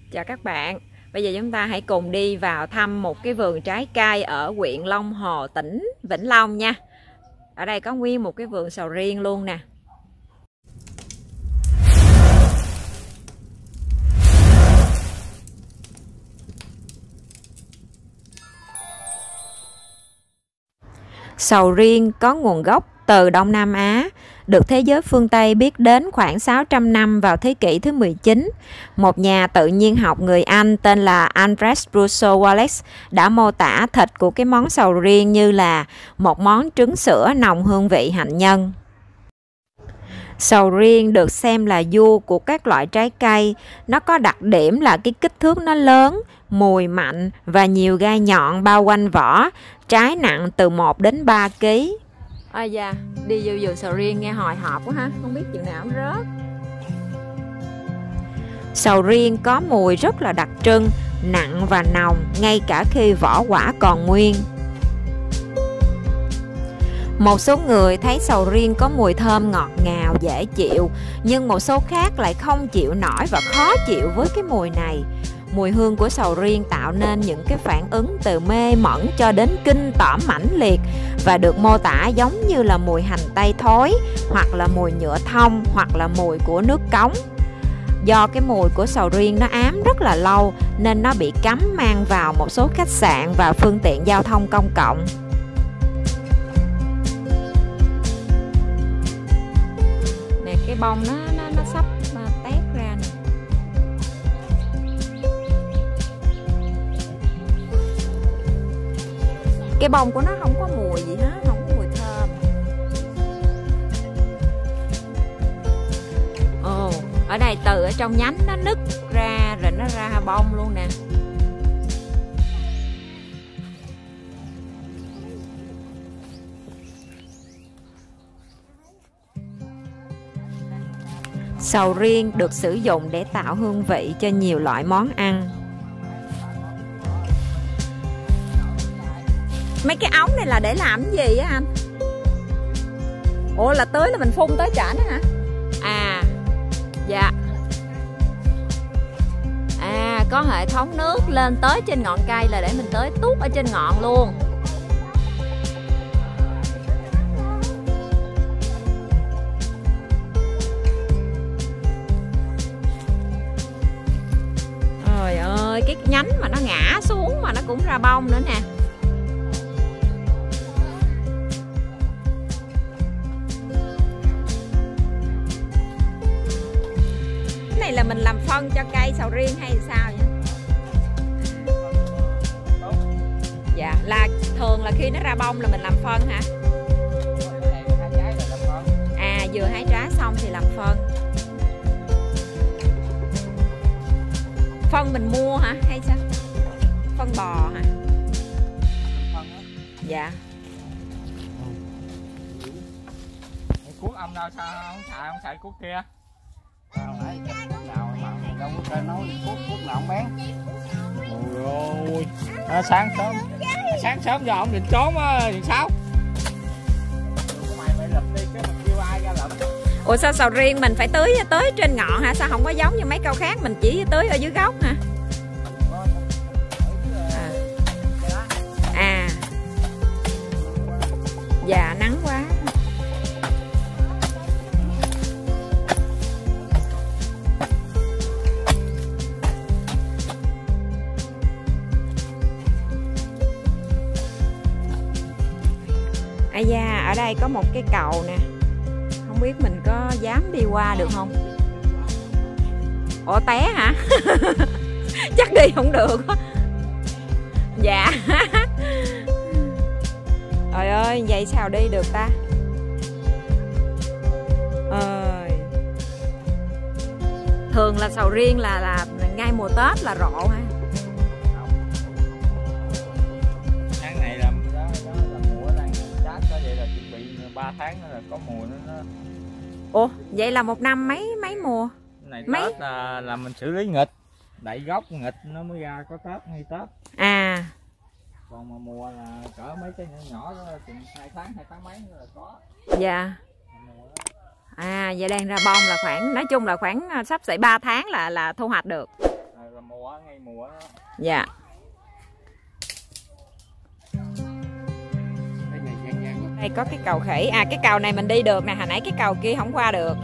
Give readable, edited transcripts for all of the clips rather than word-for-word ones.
Chào các bạn. Bây giờ chúng ta hãy cùng đi vào thăm một cái vườn trái cây ở huyện Long Hồ, tỉnh Vĩnh Long nha. Ở đây có nguyên một cái vườn sầu riêng luôn nè. Sầu riêng có nguồn gốc từ Đông Nam Á, được thế giới phương Tây biết đến khoảng 600 năm vào thế kỷ thứ 19. Một nhà tự nhiên học người Anh tên là Andreas Russell Wallace đã mô tả thịt của cái món sầu riêng như là một món trứng sữa nồng hương vị hạnh nhân. Sầu riêng được xem là vua của các loại trái cây. Nó có đặc điểm là cái kích thước nó lớn, mùi mạnh và nhiều gai nhọn bao quanh vỏ. Trái nặng từ 1 đến 3 kg. Ôi da, đi vô vườn sầu riêng nghe hồi hộp quá ha, không biết chừng nào nó rớt. Sầu riêng có mùi rất là đặc trưng, nặng và nồng ngay cả khi vỏ quả còn nguyên. Một số người thấy sầu riêng có mùi thơm ngọt ngào dễ chịu, nhưng một số khác lại không chịu nổi và khó chịu với cái mùi này. Mùi hương của sầu riêng tạo nên những cái phản ứng từ mê mẩn cho đến kinh tởm mãnh liệt và được mô tả giống như là mùi hành tây thối, hoặc là mùi nhựa thông, hoặc là mùi của nước cống. Do cái mùi của sầu riêng nó ám rất là lâu nên nó bị cấm mang vào một số khách sạn và phương tiện giao thông công cộng. Nè, cái bông nó sắp tét ra nè. Cái bông của nó không có mùi gì hết, không có mùi thơm. Ồ, ở đây từ ở trong nhánh nó nứt ra rồi nó ra bông luôn nè. Sầu riêng được sử dụng để tạo hương vị cho nhiều loại món ăn. Mấy cái ống này là để làm cái gì á anh? Ủa là tưới là mình phun tới chảnh hả? À, dạ. À, có hệ thống nước lên tới trên ngọn cây là để mình tưới tuốt ở trên ngọn luôn. Trời ơi, cái nhánh mà nó ngã xuống mà nó cũng ra bông nữa nè. Là mình làm phân cho cây sầu riêng hay sao vậy? Dạ, là thường là khi nó ra bông là mình làm phân hả? À, vừa hái trái xong thì làm phân. Phân mình mua hả hay sao? Phân bò hả? Dạ. Cuốc ông đâu sao không xài cuốc kia? Nãy nào mà đâu có chơi nói cuốc nào không bén. Ôi ôi, sáng sớm giờ ông định trốn á thì sao? Mày lập đi cái mình kêu ai ra lập. Ủa sao sầu riêng mình phải tưới trên ngọn hả? Sao không có giống như mấy câu khác mình chỉ tưới ở dưới gốc hả? À. Dạ nắng quá. À da, ở đây có một cái cầu nè. Không biết mình có dám đi qua được không? Ủa té hả? Chắc đi không được. Dạ. Trời ơi, vậy sao đi được ta? Ơi. Thường là sầu riêng là ngay mùa Tết là rộ ha. Tháng này là mùa đang Tết đó, vậy là chuẩn bị 3 tháng nữa là có mùa nó. Ủa, vậy là một năm mấy mùa? Này Tết là mình xử lý nghịch, đậy gốc nghịch nó mới ra có Tết ngay Tết. À. Còn mà mùa là cỡ mấy cái nhỏ đó chừng 2 tháng mấy nữa là có. Dạ. À, vậy đang ra bông là khoảng, nói chung là khoảng sắp xỉ 3 tháng là thu hoạch được. Rồi là mùa, ngay mùa đó. Dạ. Đây có cái cầu khỉ. À, cái cầu này mình đi được nè, hồi nãy cái cầu kia không qua được.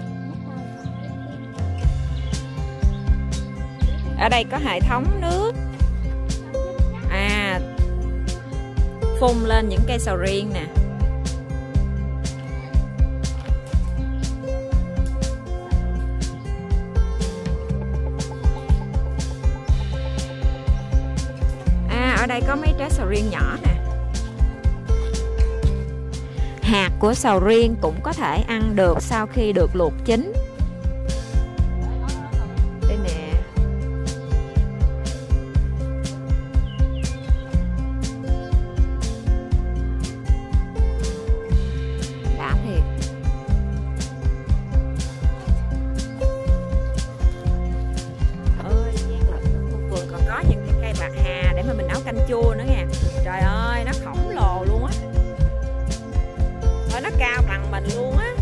Ở đây có hệ thống nước. À, phun lên những cây sầu riêng nè. À, ở đây có mấy trái sầu riêng nhỏ nè. Hạt của sầu riêng cũng có thể ăn được sau khi được luộc chín. Đây nè. Đã thiệt. Ơi, Giang Lập khu vườn còn có những cái cây bạc hà để mà mình nấu canh chua nữa nha. Trời ơi, nó khổng lồ luôn á. Nó cao bằng mình luôn á.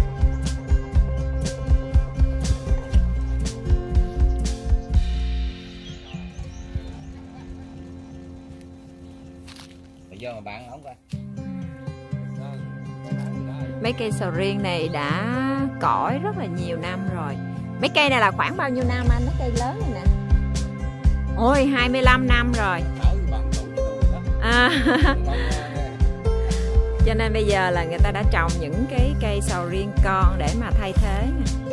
Bây giờ mà bạn không coi. Mấy cây sầu riêng này đã cõi rất là nhiều năm rồi. Mấy cây này là khoảng bao nhiêu năm anh? Mấy cây lớn này nè. Ôi, 25 năm rồi. À. Cho nên bây giờ là người ta đã trồng những cái cây sầu riêng con để mà thay thế nè.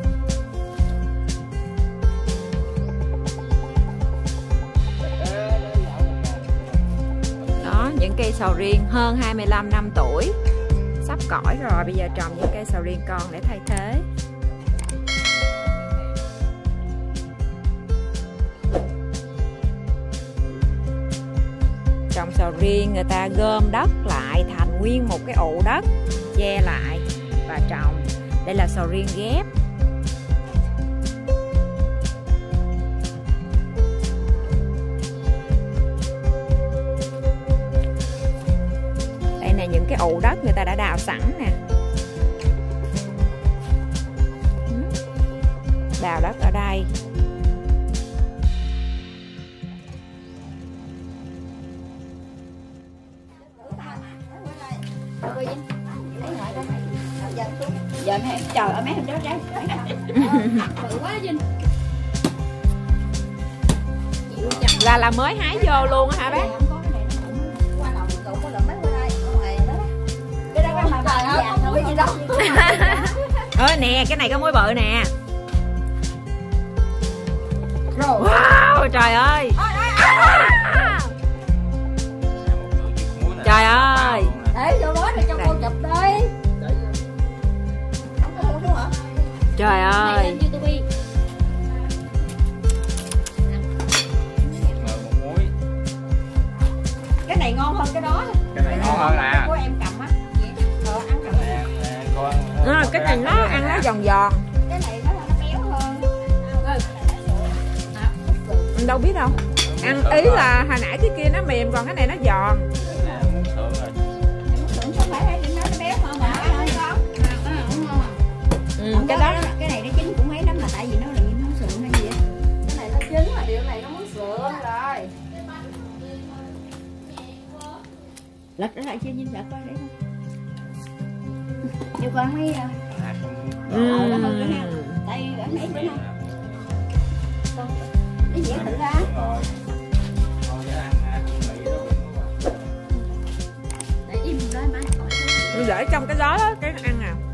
Đó, những cây sầu riêng hơn 25 năm tuổi, sắp cõi rồi, bây giờ trồng những cây sầu riêng con để thay thế. Trồng sầu riêng người ta gom đất lại thành nguyên một cái ụ đất, che lại và trồng. Đây là sầu riêng ghép. Đây là những cái ụ đất người ta đã đào sẵn nè. Đào đất ở đây. Giờ mẹ trời ơi mấy hôm đó trái bự quá Vinh. Là mới hái vô luôn hả bác? Qua lòng cậu có lượng mấy bữa nay ở ngoài đó. Cái đó mà trời ơi có muối gì đâu. Ơi nè, cái này có muối bự nè. Rồi. Wow, trời ơi. Trời ơi. Để vô đó để cho cô chụp đi. Trời ơi. Cái này ngon hơn cái đó. Cái này ngon hơn nè. Của em cầm á. Ăn cầm. Cái này nó ăn nó giòn giòn. Cái này nó béo hơn. Mình đâu biết đâu. Ăn ý là hồi nãy cái kia nó mềm còn cái này nó giòn. Cái đó cái này nó chín cũng mấy lắm mà tại vì nó là những món sườn hay gì á. Cái này nó chín mà điều này nó muốn sườn rồi. Lật nó lại chưa nhìn lật coi để coi. Cho con mấy nó hơn cái nào. Tại ở nãy bữa nay. Nó dễ thử ra. Để im đó má. Để trong cái đó đó cái ăn nào.